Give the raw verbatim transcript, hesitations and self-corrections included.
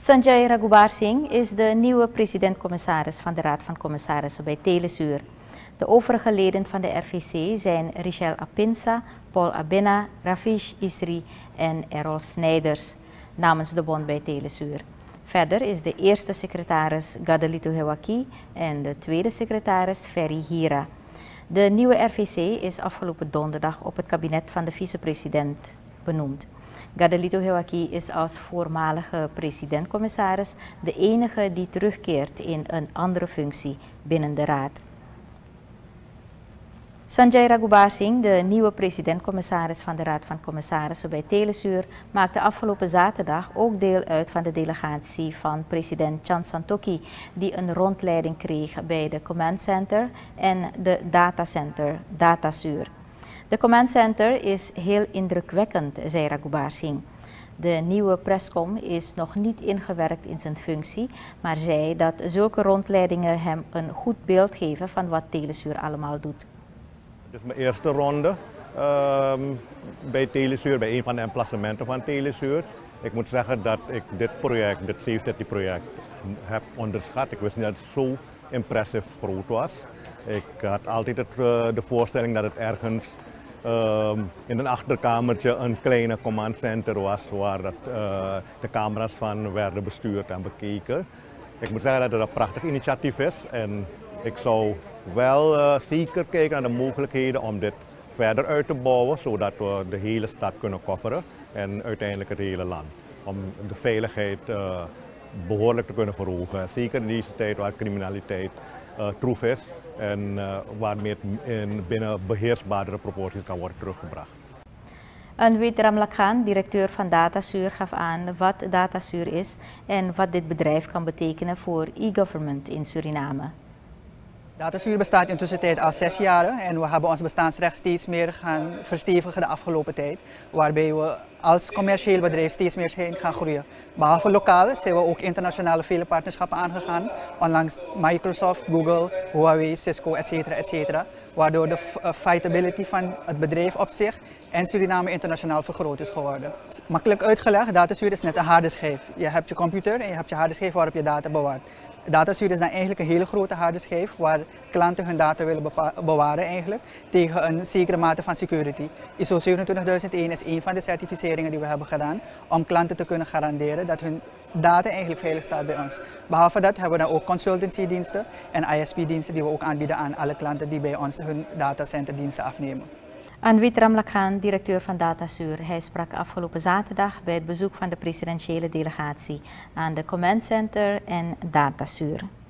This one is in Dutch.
Sanjay Raghubar Singh is de nieuwe president-commissaris van de Raad van Commissarissen bij Telesuur. De overige leden van de R V C zijn Richel Apinsa, Paul Abena, Rafish Isri en Errol Snijders namens de bond bij Telesuur. Verder is de eerste secretaris Gadelito Hewaki en de tweede secretaris Ferry Hira. De nieuwe R V C is afgelopen donderdag op het kabinet van de vicepresident benoemd. Gadelito Hewaki is als voormalige president-commissaris de enige die terugkeert in een andere functie binnen de raad. Sanjay Raghubar Singh, de nieuwe president-commissaris van de Raad van Commissarissen bij Telesuur, maakte afgelopen zaterdag ook deel uit van de delegatie van president Chan Santokhi, die een rondleiding kreeg bij de Command Center en de datacenter Datasuur. De Command Center is heel indrukwekkend, zei Raghubar Singh. De nieuwe Prescom is nog niet ingewerkt in zijn functie, maar zei dat zulke rondleidingen hem een goed beeld geven van wat Telesuur allemaal doet. Dit is mijn eerste ronde um, bij Telesuur, bij een van de emplacementen van Telesuur. Ik moet zeggen dat ik dit project, dit zevenendertig project, heb onderschat. Ik wist niet dat het zo impressief groot was. Ik had altijd het, uh, de voorstelling dat het ergens um, in een achterkamertje een kleine command center was waar dat, uh, de camera's van werden bestuurd en bekeken. Ik moet zeggen dat het een prachtig initiatief is en ik zou wel uh, zeker kijken naar de mogelijkheden om dit verder uit te bouwen, zodat we de hele stad kunnen coveren en uiteindelijk het hele land. Om de veiligheid uh, behoorlijk te kunnen verhogen. Zeker in deze tijd waar criminaliteit uh, troef is en uh, waarmee het in binnen beheersbaardere proporties kan worden teruggebracht. Anwit Ramlakhan, directeur van Datasuur, gaf aan wat Datasuur is en wat dit bedrijf kan betekenen voor e-government in Suriname. Datasuur bestaat intussen tijd al zes jaar en we hebben ons bestaansrecht steeds meer gaan verstevigen de afgelopen tijd, waarbij we als commercieel bedrijf steeds meer gaan groeien. Behalve lokaal zijn we ook internationale vele partnerschappen aangegaan, onlangs Microsoft, Google, Huawei, Cisco, et cetera, et cetera, waardoor de fightability van het bedrijf op zich en Suriname internationaal vergroot is geworden. Makkelijk uitgelegd, Datasuur is net een harde schijf. Je hebt je computer en je hebt je harde schijf waarop je data bewaart. Datasuur is dan eigenlijk een hele grote harde schijf waar klanten hun data willen bewaren eigenlijk, tegen een zekere mate van security. I S O zevenentwintigduizend één is een van de certificeringen die we hebben gedaan om klanten te kunnen garanderen dat hun data eigenlijk veilig staat bij ons. Behalve dat hebben we dan ook consultancy-diensten en I S P-diensten die we ook aanbieden aan alle klanten die bij ons hun datacenterdiensten afnemen. Anwit Ramlakhan, directeur van Datasuur, hij sprak afgelopen zaterdag bij het bezoek van de presidentiële delegatie aan de Command Center en Datasuur.